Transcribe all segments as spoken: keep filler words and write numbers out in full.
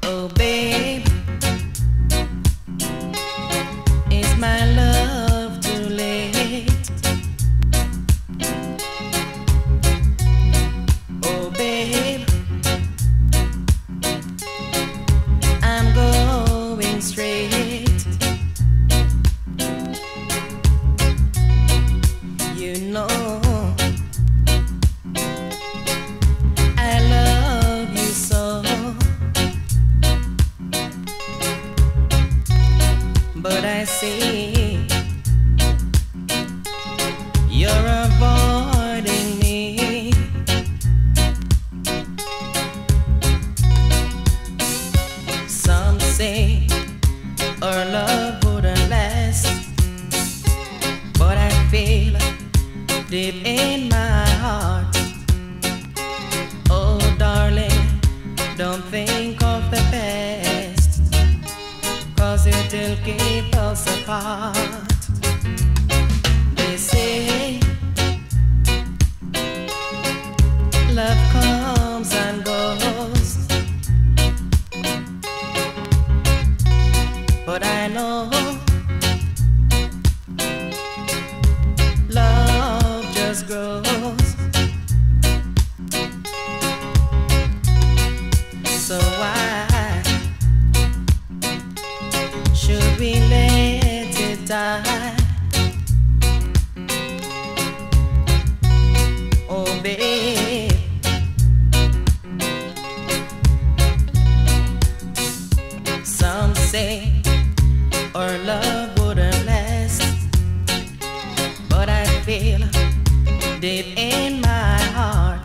Oh, babe, is my love too late? Oh, babe, I'm going straight. You know I love you so, but I see you're avoiding me. Some say our love wouldn't last, but I feel deep in my heart, oh darling, don't think of the past, 'cause it'll keep us apart. They say love comes and goes, but I know love just grows. So why should we let it die? Oh, babe, some say our love wouldn't last, but I feel deep in my heart,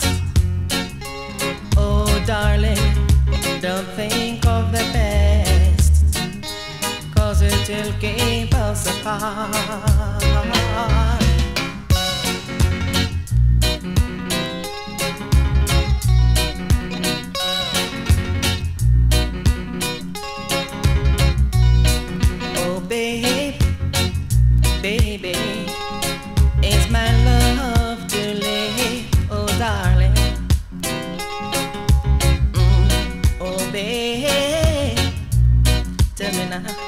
oh darling, don't think of the past, 'cause it'll keep us apart. Oh babe, baby, is my love too late? Oh darling, mm, oh babe, tell me now.